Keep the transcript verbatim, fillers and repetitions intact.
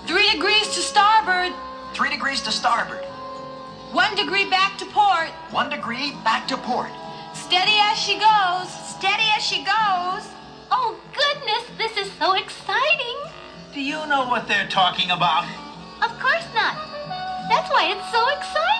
Three degrees to starboard. Three degrees to starboard. One degree back to port. One degree back to port. Steady as she goes. Steady as she goes. Oh, goodness, this is so exciting. Do you know what they're talking about? Of course not. That's why it's so exciting.